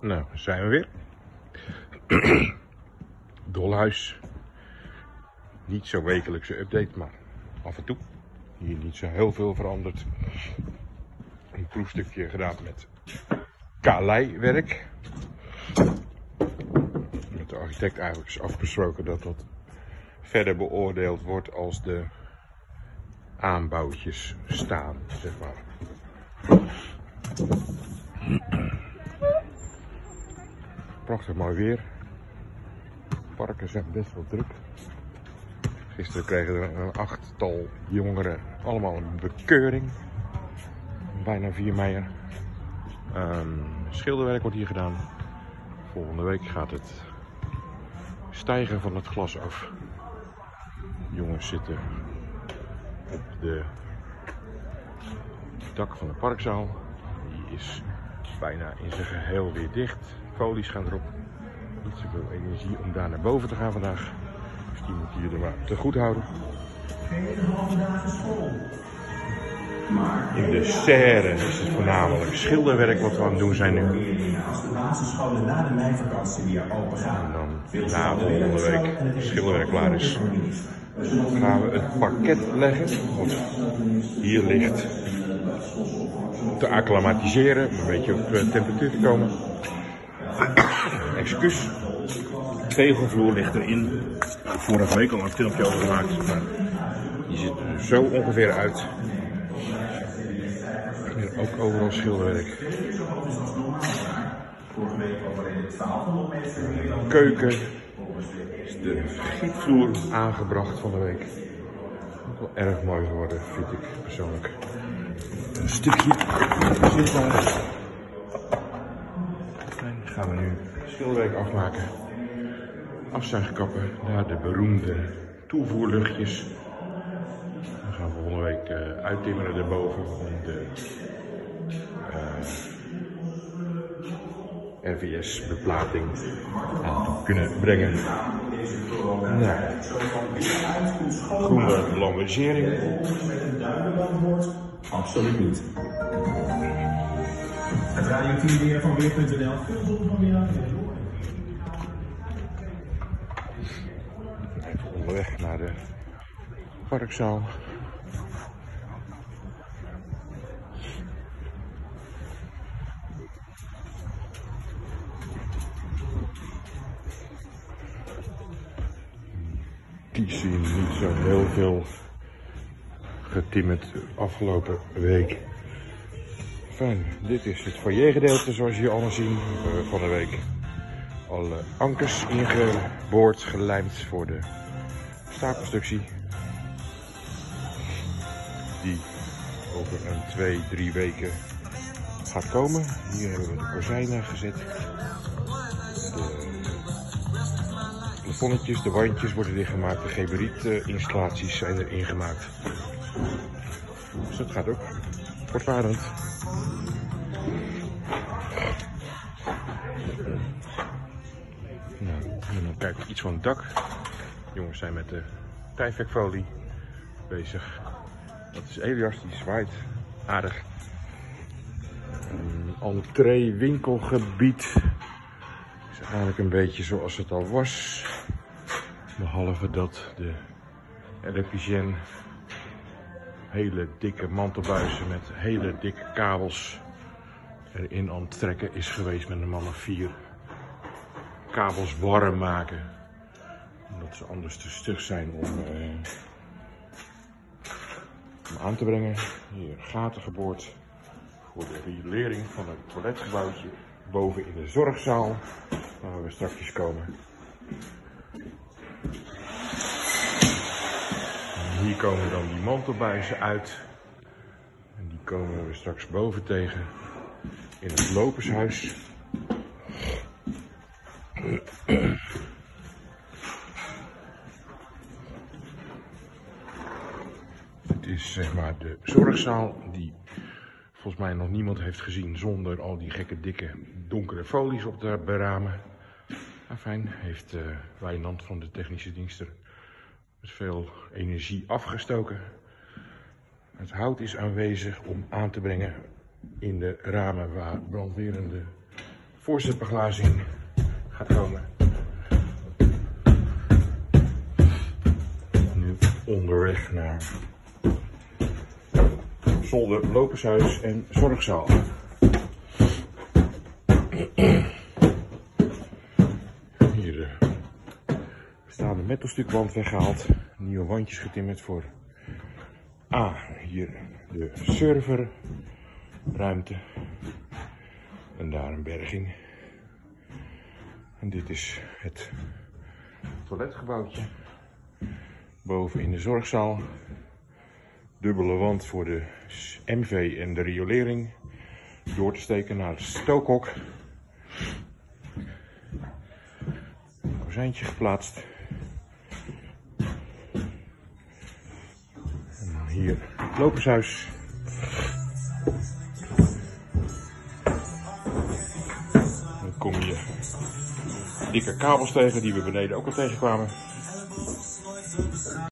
Nou, zijn we weer. Dolhuis. Niet zo wekelijkse update, maar af en toe. Hier niet zo heel veel veranderd. Een proefstukje gedaan met kaleiwerk. Met de architect eigenlijk is afgesproken dat dat verder beoordeeld wordt als de aanbouwtjes staan, zeg maar. Prachtig mooi weer. Parken zijn best wel druk. Gisteren kregen er een 8-tal jongeren allemaal een bekeuring. Bijna 4 mei. Schilderwerk wordt hier gedaan. Volgende week gaat het stijgen van het glas af. Jongens zitten op het dak van de parkzaal. Die is bijna in zijn geheel weer dicht. Folies gaan erop. Niet zoveel energie om daar naar boven te gaan vandaag. Dus die moet hier er maar te goed houden. In de serre is het voornamelijk schilderwerk wat we aan het doen zijn nu. Als de basisscholen na de meivakantie weer open gaan. En dan na volgende week schilderwerk klaar is, gaan we het parket leggen. Want hier ligt te acclimatiseren, een beetje op temperatuur te komen. Excuus. Tegelvloer ligt erin. Vorige week al een filmpje over gemaakt. Maar die ziet er zo ongeveer uit. Hier ook overal schilderwerk. Keuken is de gietvloer aangebracht van de week. Ook wel erg mooi geworden, vind ik persoonlijk. Een stukje zichtbaar. En gaan we nu schilderwerk afmaken. Afzuigkappen naar de beroemde toevoerluchtjes. We gaan volgende week uittimmeren erboven om de RVS-beplating aan te kunnen brengen. Nou, groene lambrisering. Absoluut niet. Het Radio 10 weer van Weer.nl. Veel zon vanmiddag. Even onderweg naar de parkzaal. Die zien niet zo heel veel getimmerd afgelopen week. Fijn, dit is het foyergedeelte zoals je allemaal zien. Van de week alle ankers ingeboord, gelijmd voor de staalconstructie. Die over een 2-3 weken gaat komen. Hier hebben we de kozijnen gezet. De plafonnetjes, de wandjes worden dichtgemaakt. De geberiet-installaties zijn erin gemaakt. Dus dat gaat ook voortvarend. Nou, en dan kijk ik iets van het dak. De jongens zijn met de tijfekfolie bezig. Dat is Elias, die zwaait aardig. Een entree winkelgebied. Is eigenlijk een beetje zoals het al was. Behalve dat de elektricien hele dikke mantelbuizen met hele dikke kabels erin aan het trekken is geweest met een man of 4. Kabels warm maken. Omdat ze anders te stug zijn om aan te brengen. Hier gaten geboord voor de riolering van het toiletgebouwtje boven in de zorgzaal waar we straks komen. En hier komen dan die mantelbuizen uit en die komen we straks boven tegen in het lopershuis. Het is zeg maar de zorgzaal die volgens mij nog niemand heeft gezien zonder al die gekke dikke donkere folies op de ramen. Fijn, heeft Wijnand van de technische diensten met veel energie afgestoken. Het hout is aanwezig om aan te brengen in de ramen waar brandwerende voorzetbeglazing gaat komen. Nu onderweg naar zolder, lopershuis en zorgzaal. Hier de bestaande metalstukband weggehaald. Nieuwe wandjes getimmerd voor hier de serverruimte. En daar een berging. En dit is het toiletgebouwtje. Boven in de zorgzaal. Dubbele wand voor de MV en de riolering. Door te steken naar het stookhok. Een kozijntje geplaatst. En dan hier het lopershuis. Dan kom je dikke kabels tegen die we beneden ook al tegenkwamen.